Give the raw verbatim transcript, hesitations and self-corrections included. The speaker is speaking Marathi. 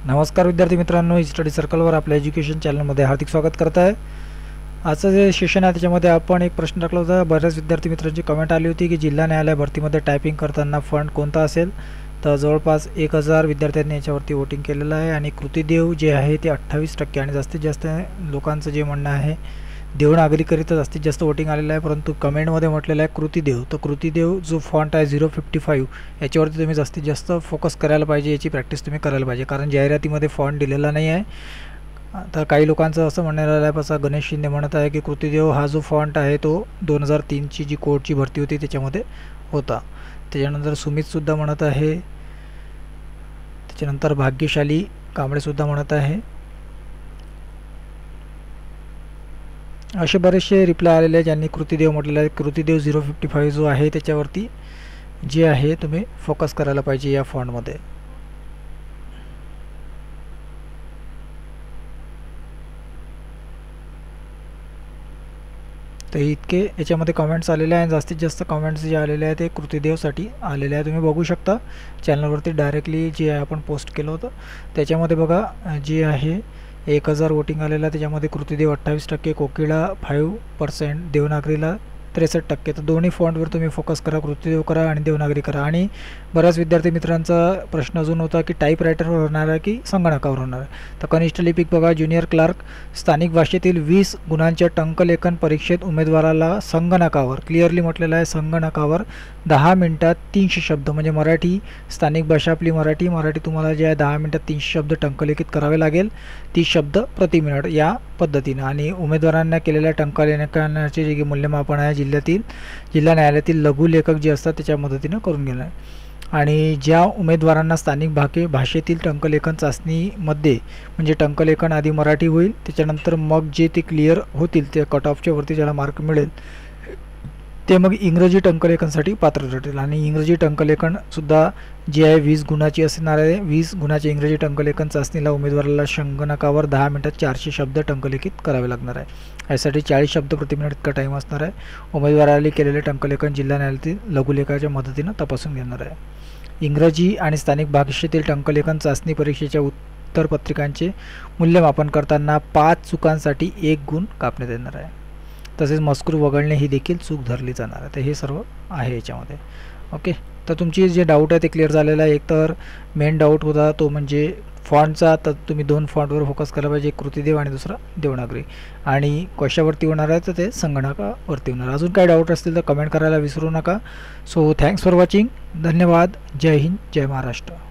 नमस्कार विद्यार्थी मित्रांनो, स्टडी सर्कलवर आपल्या एज्युकेशन चॅनलमध्ये हार्दिक स्वागत करत आहे। आजचं जे सेशन आहे त्याच्यामध्ये आपण एक प्रश्न टाकला होता। बऱ्याच विद्यार्थी मित्रांची कमेंट आली होती की जिल्हा न्यायालय भरतीमध्ये टायपिंग करताना फॉन्ट कोणता असेल। तर जवळपास एक हजार विद्यार्थ्यांनी याच्यावरती वोटिंग केलेलं आहे आणि कृतिदेव जे आहे ते अठ्ठावीस टक्के आणि जास्तीत जास्त लोकांचं जे म्हणणं आहे देवनागरीकरिता जास्तीत जास्त वोटिंग आलेलं आहे। परंतु कमेंटमध्ये म्हटलेलं आहे कृतिदेव, तर कृतिदेव जो फॉन्ट आहे झिरो फिफ्टी फाईव्ह याच्यावरती तुम्ही जास्तीत जास्त फोकस करायला पाहिजे, याची प्रॅक्टिस तुम्ही करायला पाहिजे, कारण जाहिरातीमध्ये फॉन्ट दिलेला नाही आहे। आता काही लोकांचं असं म्हणणं आहे, बसा गणेश शिंदे म्हणत आहे की कृतिदेव हा जो फॉन्ट आहे तो दोन हजार तीनची जी कोर्टची भरती होती त्याच्यामध्ये होता। त्याच्यानंतर सुमितसुद्धा म्हणत आहे, त्याच्यानंतर भाग्यशाली कांबळेसुद्धा म्हणत आहे। असे बरेचसे रिप्लाय आलेले आहेत ज्यांनी कृतिदेव म्हटलेलं आहे। कृतिदेव झिरो फिफ्टी फाईव्ह जो आहे त्याच्यावरती जे आहे तुम्ही फोकस करायला पाहिजे या फॉन्टमध्ये। तर इतके याच्यामध्ये कमेंट्स आलेले आहेत। जास्तीत जास्त कमेंट्स जे आलेले आहेत ते कृतिदेवसाठी आलेले आहे। तुम्ही बघू शकता चॅनलवरती डायरेक्टली जे आपण पोस्ट केलं होतं त्याच्यामध्ये बघा जे आहे एक हजार वोटिंग आलेलं आहे। त्याच्यामध्ये कृतिदेव अठ्ठावीस टक्के, कोकिळा फाईव्ह पर्सेंट, देवनागरीला त्रेसष्ट टक्के। तर दोन्ही फॉन्टवर तुम्ही फोकस करा, कृतिदेव करा आणि देवनागरी करा। आणि बऱ्याच विद्यार्थी मित्रांचा प्रश्न अजून होता की टाईपरायटरवर होणार आहे की संगणकावर होणार आहे। तर कनिष्ठ लिपिक बघा, ज्युनियर क्लार्क स्थानिक भाषेतील वीस गुणांच्या टंकलेखन परीक्षेत उमेदवाराला संगणकावर, क्लिअरली म्हटलेलं आहे संगणकावर दहा मिनिटात तीनशे शब्द, म्हणजे मराठी स्थानिक भाषा आपली मराठी मराठी तुम्हाला जे आहे दहा मिनिटात तीनशे शब्द टंकलेखित करावे लागेल, तीस शब्द प्रति मिनिट या पद्धतीनं। आणि उमेदवारांना केलेल्या टंकलेखनाचे जे मूल्यमापन आहे जिल्ह्यातील जिल्हा न्यायालयातील लघुलेखक जे असतात त्याच्या मदतीनं करून घेणार आहे। आणि ज्या उमेदवारांना स्थानिक भाषे भाषेतील टंकलेखन चाचणीमध्ये म्हणजे टंकलेखन आधी मराठी होईल, त्याच्यानंतर मग जे ते क्लिअर होतील ते कट ऑफच्या वरती ज्याला मार्क मिळेल ते मग इंग्रजी टंकलेखनसाठी पात्र ठरतील। आणि इंग्रजी टंकलेखनसुद्धा जे आहे वीस गुणाची असणार आहे। वीस गुणाची इंग्रजी टंकलेखन चाचणीला उमेदवाराला संगणकावर दहा मिनिटात चारशे शब्द टंकलेखित करावे लागणार आहे। यासाठी चाळीस शब्द प्रति मिनिट इतका टाईम असणार आहे। उमेदवाराला केलेले टंकलेखन जिल्हा न्यायालयातील लघुलेखाच्या मदतीनं तपासून घेणार आहे। इंग्रजी आणि स्थानिक भाषेतील टंकलेखन चाचणी परीक्षेच्या उत्तरपत्रिकांचे मूल्यमापन करताना पाच चुकांसाठी एक गुण कापण्यात येणार आहे। तसेच मजकूर वगळणे ही देखील चूक धरली जाणार आहे। तर हे सर्व आहे याच्यामध्ये। ओके, तर तुमची जे डाऊट आहे ते क्लिअर झालेलं आहे। एक तर मेन डाऊट होता तो म्हणजे फॉन्टचा, तर तुम्ही दोन फॉन्टवर फोकस करायला पाहिजे, एक कृतिदेव आणि दुसरा देवनागरी। आणि कशावरती होणार आहे तर ते संगणकावरती होणार। अजून काय डाऊट असतील तर कमेंट करायला विसरू नका। सो थँक्स फॉर वॉचिंग, धन्यवाद, जय हिंद, जय महाराष्ट्र।